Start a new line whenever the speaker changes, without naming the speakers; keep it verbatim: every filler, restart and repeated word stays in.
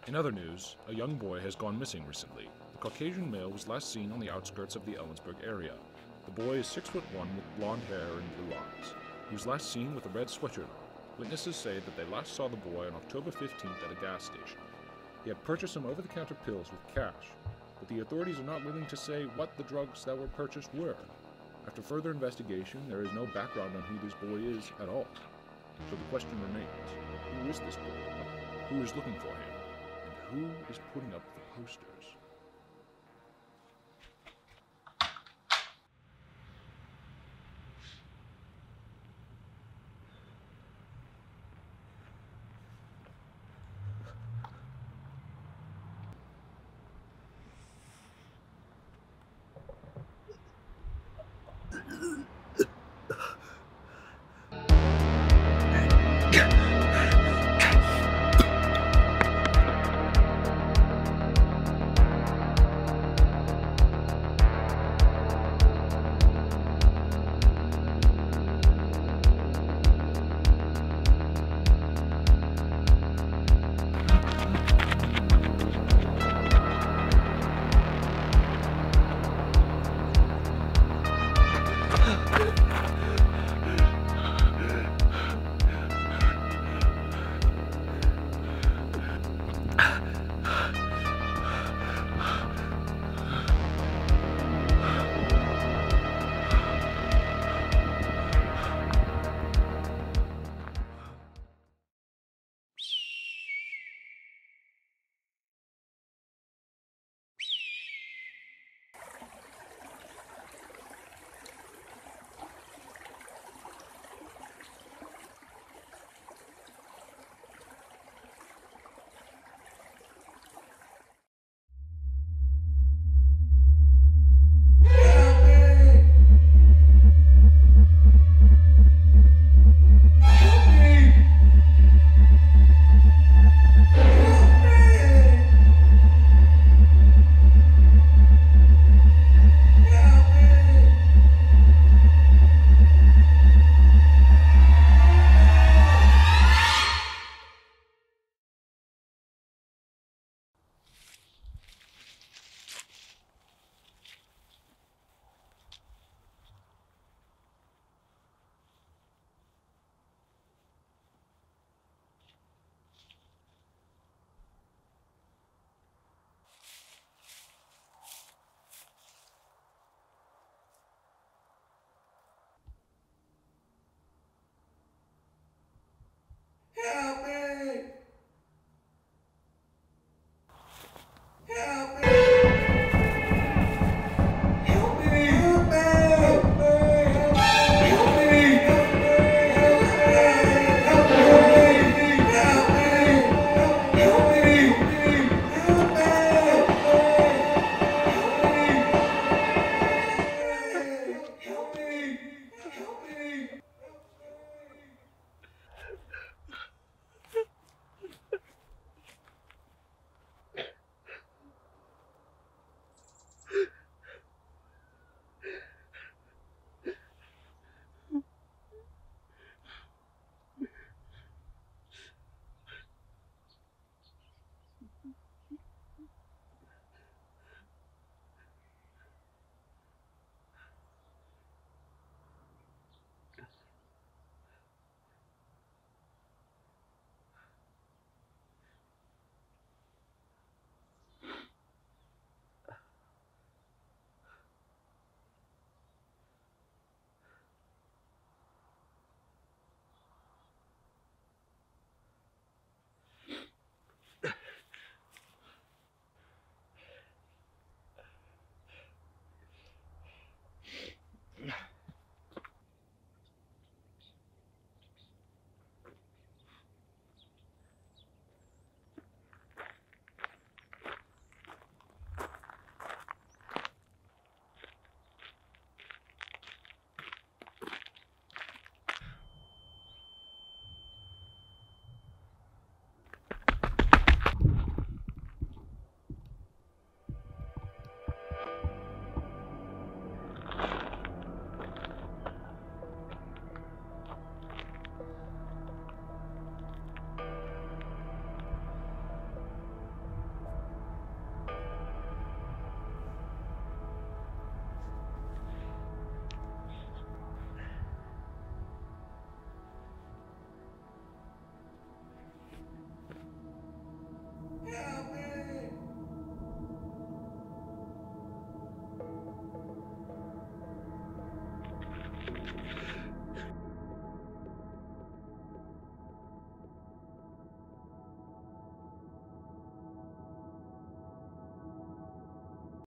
In other news, a young boy has gone missing recently. The Caucasian male was last seen on the outskirts of the Ellensburg area. The boy is six foot one with blonde hair and blue eyes. He was last seen with a red sweatshirt on. Witnesses say that they last saw the boy on October fifteenth at a gas station. He had purchased some over-the-counter pills with cash, but the authorities are not willing to say what the drugs that were purchased were. After further investigation, there is no background on who this boy is at all. So the question remains, who is this boy? Who is looking for him? And who is putting up the posters?